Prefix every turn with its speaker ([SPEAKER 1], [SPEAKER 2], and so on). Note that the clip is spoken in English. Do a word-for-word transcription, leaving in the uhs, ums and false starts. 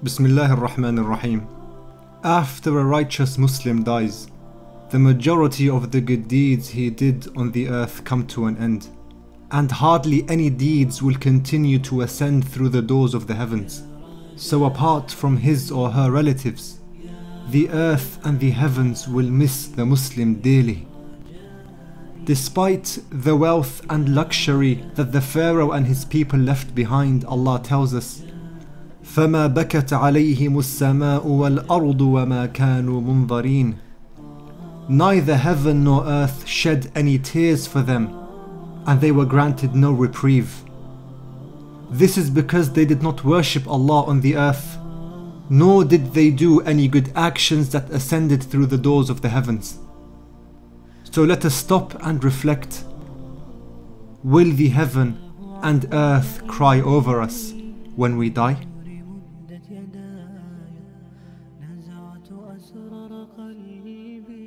[SPEAKER 1] Bismillah ar-Rahman ar-Rahim. After a righteous Muslim dies, the majority of the good deeds he did on the earth come to an end, and hardly any deeds will continue to ascend through the doors of the heavens. So apart from his or her relatives, the earth and the heavens will miss the Muslim dearly. Despite the wealth and luxury that the Pharaoh and his people left behind, Allah tells us, فَمَا بَكَتْ عَلَيْهِمُ السَّمَاءُ وَالْأَرْضُ وَمَا كَانُوا مُنظَرِينَ. Neither heaven nor earth shed any tears for them, and they were granted no reprieve. This is because they did not worship Allah on the earth, nor did they do any good actions that ascended through the doors of the heavens. So let us stop and reflect. Will the heaven and earth cry over us when we die?
[SPEAKER 2] نزعت أسرار قلبي